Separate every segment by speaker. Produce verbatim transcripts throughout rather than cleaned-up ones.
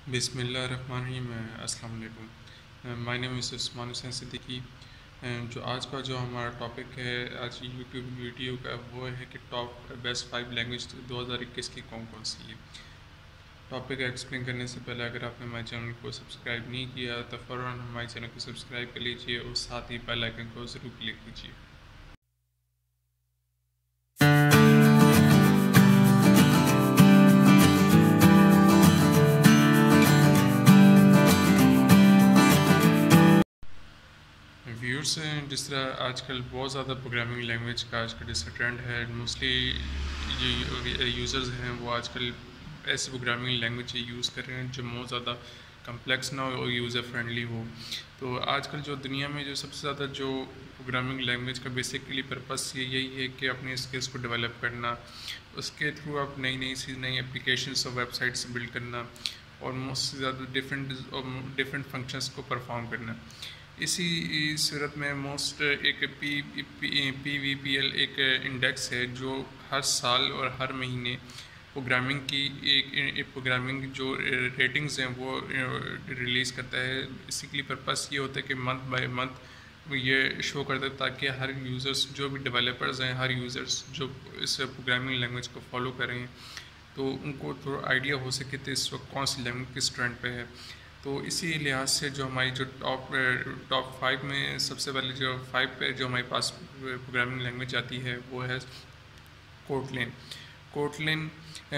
Speaker 1: बिस्मिल्लाहिर्रहमानिर्रहीम। अस्सलाम वालेकुम। My name is Usman Hussain Siddiqui. अ, जो आज का जो हमारा टॉपिक है आज यूट्यूब वीडियो का, वो है कि टॉप बेस्ट फाइव लैंग्वेज दो हज़ार इक्कीस की कौन कौन सी है। टॉपिक एक्सप्लेन करने से पहले अगर आपने हमारे चैनल को सब्सक्राइब नहीं किया तो फ़ौरन हमारे चैनल को सब्सक्राइब कर लीजिए और साथ ही बेल आइकन को ज़रूर क्लिक कीजिए। व्यूअर्स, जिस तरह आजकल बहुत ज़्यादा प्रोग्रामिंग लैंग्वेज का आजकल जिसका ट्रेंड है, मोस्टली जो यूज़र्स हैं वो आजकल ऐसे प्रोग्रामिंग लैंग्वेज यूज़ कर रहे हैं जो बहुत ज़्यादा कम्प्लेक्स ना हो और यूज़र फ्रेंडली हो। तो आजकल जो दुनिया में जो सबसे ज़्यादा जो प्रोग्रामिंग लैंग्वेज का बेसिकली पर्पस ये यही है कि अपने स्किल्स को डेवलप करना, उसके थ्रू आप नई नई सी नई एप्लीकेशंस और वेबसाइट्स बिल्ड करना और मोस्ट ज़्यादा डिफरेंट डिफरेंट फंक्शंस को परफॉर्म करना। इसी सूरत में मोस्ट एक P P V P L एक इंडेक्स है जो हर साल और हर महीने प्रोग्रामिंग की एक, एक प्रोग्रामिंग जो रेटिंग्स हैं वो रिलीज़ करता है। बेसिकली पर्पस ये होता है कि मंथ बाय मंथ ये शो करता है ताकि हर यूज़र्स जो भी डेवलपर्स हैं, हर यूज़र्स जो इस प्रोग्रामिंग लैंग्वेज को फॉलो करें तो उनको थोड़ा आइडिया हो सके तो इस वक्त कौन सी लैंग्वेज किस ट्रेंड पे है। तो इसी लिहाज से जो हमारी जो टॉप टॉप फाइव में सबसे पहले जो फाइव पे जो हमारे पास प्रोग्रामिंग लैंग्वेज आती है वो है Kotlin. Kotlin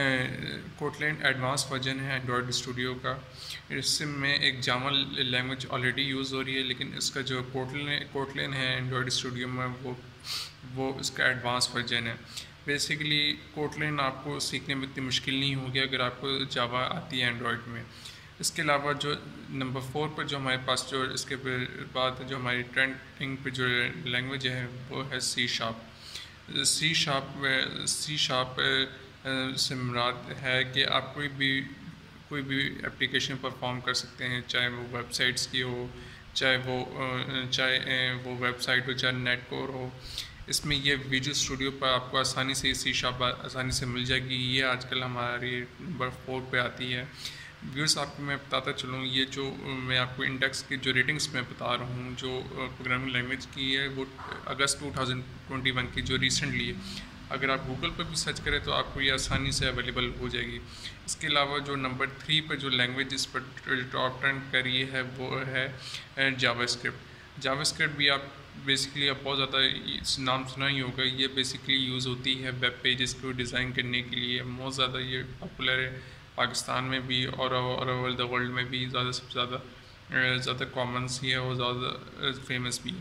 Speaker 1: Kotlin advance version है एंड्रॉयड स्टूडियो का। इसमें एक जावा लैंग्वेज ऑलरेडी यूज़ हो रही है, लेकिन इसका जो कोटलिन कोटलिन है एंड्रॉयड स्टूडियो में वो वो इसका एडवांस वर्जन है। बेसिकली कोटलिन आपको सीखने में इतनी मुश्किल नहीं होगी अगर आपको जावा आती है एंड्रॉयड में। इसके अलावा जो नंबर फोर पर जो हमारे पास जो इसके बाद जो हमारी ट्रेंडिंग पे जो लैंग्वेज है वो है C sharp. C sharp C sharp से मुराद है कि आप कोई भी कोई भी एप्लीकेशन परफॉर्म कर सकते हैं, चाहे वो वेबसाइट्स की हो, चाहे वो चाहे वो वेबसाइट हो, चाहे नेट कोर हो। इसमें ये विजुअल स्टूडियो पर आपको आसानी से सी शार्प आसानी से मिल जाएगी। ये आजकल हमारी नंबर फोर पे आती है। व्यूअर्स, आपको मैं बताता चलूँ, ये जो मैं आपको इंडेक्स की जो रेटिंग्स मैं बता रहा हूँ जो प्रोग्रामिंग लैंग्वेज की है वो अगस्त टू थाउजेंड ट्वेंटी वन की जो रिसेंटली है। अगर आप गूगल पर भी सर्च करें तो आपको ये आसानी से अवेलेबल हो जाएगी। इसके अलावा जो नंबर थ्री पर जो लैंग्वेज इस पर टॉप ट्रेंड कर रही है वो है जावास्क्रिप्ट। जावास्क्रिप्ट भी आप बेसिकली आप बहुत ज़्यादा नाम सुना ही होगा। ये बेसिकली यूज़ होती है वेब पेजेस को डिज़ाइन करने के लिए। बहुत ज़्यादा ये पॉपुलर है पाकिस्तान में भी और ओवरऑल द वर्ल्ड में भी। ज़्यादा सबसे ज़्यादा ज़्यादा कॉमन सी है और ज़्यादा फेमस भी है।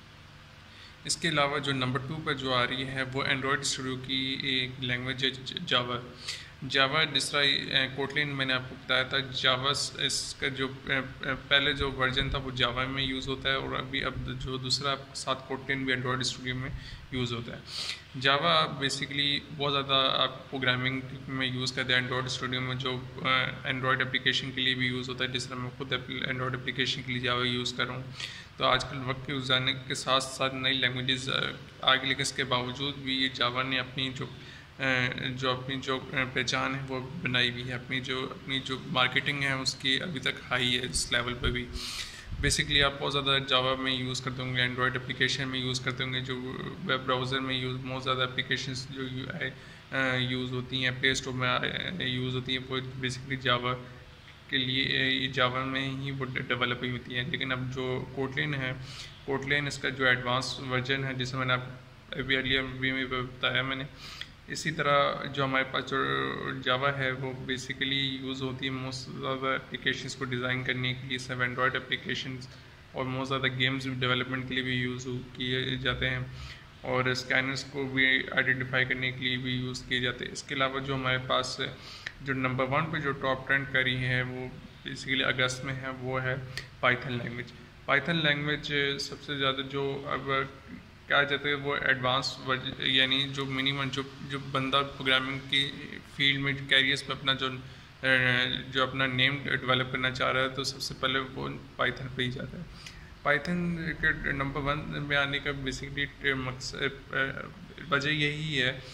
Speaker 1: इसके अलावा जो नंबर टू पर जो आ रही है वो एंड्रॉयड स्टूडियो की एक लैंग्वेज है जावा। जावा जिस तरह कोटलिन मैंने आपको बताया था, जावा इसका जो पहले जो वर्जन था वो जावा में यूज़ होता है और अभी अब जो दूसरा साथ कोटलिन भी एंड्रॉयड स्टूडियो में यूज़ होता है। जावा बेसिकली बहुत ज़्यादा आप प्रोग्रामिंग में यूज़ करते हैं। एंड्रॉयड स्टूडियो में जो एंड्रॉयड एप्लीकेशन के लिए भी यूज़ होता है, जिस तरह मैं खुद एंड्रॉयड एप्लीकेशन के लिए जावा यूज़ कर रहा हूँ। तो आजकल वक्त के गुजारने के साथ साथ नई लैंग्वेजेस आगे, लेकिन इसके बावजूद भी ये जावा ने अपनी जो जो अपनी जो पहचान है वो बनाई हुई है। अपनी जो अपनी जो मार्केटिंग है उसकी अभी तक हाई है इस लेवल पर भी। बेसिकली आप बहुत ज़्यादा जावा में यूज़ करते होंगे, एंड्रॉयड एप्लीकेशन में यूज़ करते होंगे, जो वेब ब्राउज़र में यूज़ बहुत ज़्यादा एप्लीकेशंस जो यूज़ होती हैं, प्ले स्टोर में यूज़ होती हैं, वो बेसिकली जावा के लिए जावा में ही वो डेवलप हुई होती है। लेकिन अब जो कोटलिन है, कोटलिन इसका जो एडवांस वर्जन है जिसे मैंने आप अभी अर्लियर भी में बताया मैंने। इसी तरह जो हमारे पास जो जावा है वो बेसिकली यूज़ होती है मोस्ट ज़्यादा एप्लीकेशंस को डिज़ाइन करने के लिए, सब एंड्रॉयड एप्लीकेशंस और मोस्ट ज़्यादा गेम्स डेवलपमेंट के लिए भी यूज़ किए जाते हैं और स्कैनर्स को भी आइडेंटिफाई करने के लिए भी यूज़ किए जाते हैं। इसके अलावा जो हमारे पास जो नंबर वन पे जो टॉप ट्रेंड करी है वो बेसिकली अगस्त में है, वो है पाइथन लैंग्वेज। पाइथन लैंग्वेज सबसे ज़्यादा जो अब क्या जाते हैं वो एडवांस यानी जो मिनिमम जो जो बंदा प्रोग्रामिंग की फील्ड में कैरियर्स पे अपना जो जो अपना नेम डेवलप करना चाह रहा है तो सबसे पहले वो पाइथन पे ही जाता है। पाइथन के नंबर वन में आने का बेसिकली मकसद वजह यही है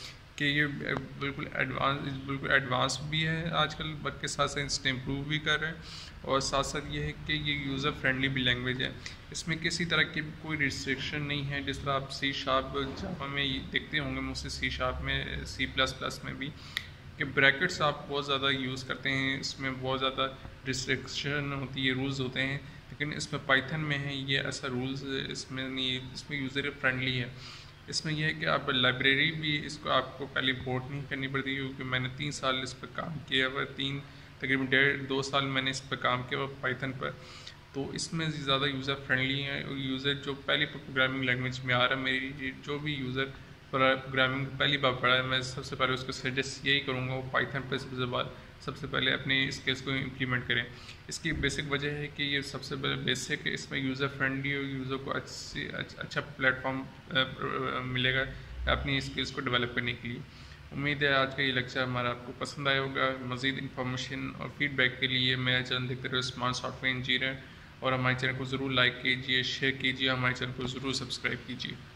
Speaker 1: कि ये बिल्कुल एडवांस बिल्कुल एडवांस भी है आजकल, वक्त के साथ साथ इसने इम्प्रूव भी कर रहे हैं, और साथ साथ ये है कि ये यूज़र फ्रेंडली भी लैंग्वेज है। इसमें किसी तरह की कोई रिस्ट्रिक्शन नहीं है, जिस तरह आप सी शार्प जावा में देखते होंगे, मुझसे सी शार्प में, सी प्लस प्लस में भी, कि ब्रैकेट्स आप बहुत ज़्यादा यूज़ करते हैं, इसमें बहुत ज़्यादा रिस्ट्रिक्शन होती है, रूल्स होते हैं। लेकिन इसमें पाइथन में है ये ऐसा रूल्स इसमें नहीं है, इसमें यूज़र फ्रेंडली है। इसमें यह है कि आप लाइब्रेरी भी इसको आपको पहले इंपोर्ट नहीं करनी पड़ती, क्योंकि मैंने तीन साल इस पर काम किया हुआ, तीन तकरीबन डेढ़ दो साल मैंने इस पर काम किया हुआ पाइथन पर। तो इसमें ज़्यादा यूज़र फ्रेंडली है। यूज़र जो पहली प्रोग्रामिंग लैंग्वेज में आ रहा है, मेरी जो भी यूज़र प्रोग्रामिंग पहली बार पढ़ा है, मैं सबसे पहले उसको सजेस्ट यही करूँगा वो पाइथन पर सबसे बार सबसे पहले अपने स्किल्स को इम्प्लीमेंट करें। इसकी बेसिक वजह है कि ये सबसे बेसिक, इसमें यूज़र फ्रेंडली और यूज़र को अच्छी अच्छा प्लेटफॉर्म मिलेगा अपनी स्किल्स को डेवलप करने के लिए। उम्मीद है आज का ये लेक्चर हमारा आपको पसंद आया होगा। मज़ीद इन्फॉर्मेशन और फीडबैक के लिए मेरा चैनल देखते रहो स्मार्ट सॉफ्टवेयर इंजीनियर, और हमारे चैनल को ज़रूर लाइक कीजिए, शेयर कीजिए, हमारे चैनल को ज़रूर सब्सक्राइब कीजिए।